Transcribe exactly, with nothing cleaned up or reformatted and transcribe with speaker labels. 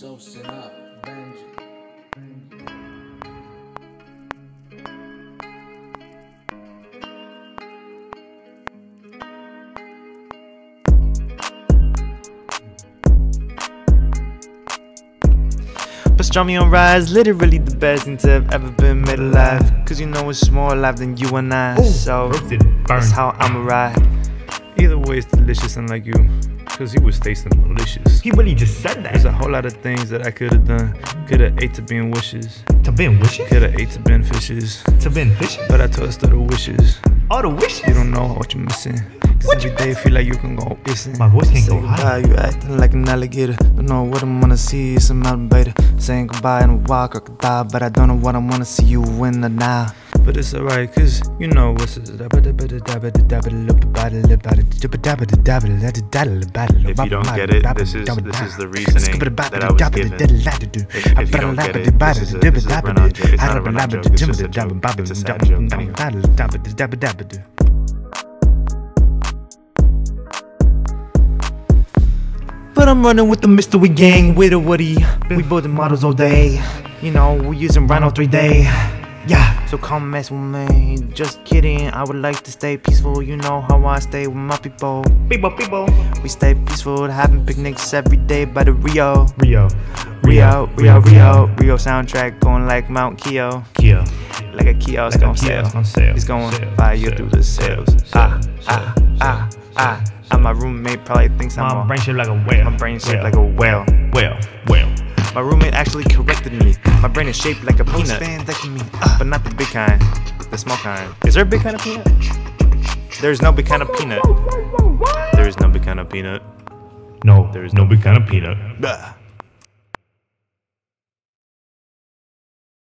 Speaker 1: So sit up, Benji.
Speaker 2: Pastrami on rise, literally the best thing to have ever been made alive. Cause you know it's more alive than you and I.
Speaker 3: Ooh,
Speaker 2: so that's how I'ma ride.
Speaker 4: Either way, it's delicious, unlike you. Cause he was tasting malicious.
Speaker 3: He really just said that.
Speaker 4: There's a whole lot of things that I could've done. Could've ate to being wishes.
Speaker 3: To been wishes?
Speaker 4: Could've ate to been fishes.
Speaker 3: To been fishes?
Speaker 4: But I tossed all the wishes.
Speaker 3: All the wishes?
Speaker 4: You don't know what you're missing. Cause
Speaker 3: What
Speaker 4: every
Speaker 3: you
Speaker 4: day you feel like you can go missing.
Speaker 3: My voice can't
Speaker 2: Say
Speaker 3: go
Speaker 2: goodbye,
Speaker 3: high.
Speaker 2: you acting like an alligator. Don't know what I wanna see, it's a mountain beta. Saying goodbye in a wild crocodile, but I don't know what I wanna see you win the now.
Speaker 4: But it's alright, cause you know what's it. If you don't get it, this is this is the reasoning that I was given. If, if you don't get it, this is a, this is a run-on joke. It's not a run-on joke, it's just a joke. It's a sad joke.
Speaker 2: But I'm running with the mystery gang, with a Woody. We building models all day. You know, we using Rhino three day. Yeah, so come mess with me. Just kidding, I would like to stay peaceful. You know how I stay with my people.
Speaker 3: People, people.
Speaker 2: We stay peaceful, having picnics every day by the Rio.
Speaker 3: Rio.
Speaker 2: Rio, Rio, Rio. Rio soundtrack going like Mount Keo.
Speaker 3: Kia.
Speaker 2: Like a kiosk
Speaker 3: Like a
Speaker 2: on
Speaker 3: kiosk
Speaker 2: sale.
Speaker 3: on sale.
Speaker 2: It's going
Speaker 3: Sale,
Speaker 2: fire
Speaker 3: sale,
Speaker 2: through the
Speaker 3: sale,
Speaker 2: sales. Ah,
Speaker 3: sale,
Speaker 2: ah,
Speaker 3: sale,
Speaker 2: ah,
Speaker 3: sale,
Speaker 2: ah.
Speaker 3: sale.
Speaker 2: And my roommate probably thinks I'm
Speaker 3: My
Speaker 2: a
Speaker 3: brain shaped like a whale.
Speaker 2: My brain shaped
Speaker 3: Whale.
Speaker 2: like a whale.
Speaker 3: Whale. Whale.
Speaker 2: My roommate actually corrected me. My brain is shaped like a peanut. Me, uh, but not the big kind, the small kind. Is there a big kind of peanut? There's no big kind of peanut. There is no big kind of peanut.
Speaker 3: No,
Speaker 4: There is
Speaker 3: no big kind of peanut.
Speaker 2: Bah.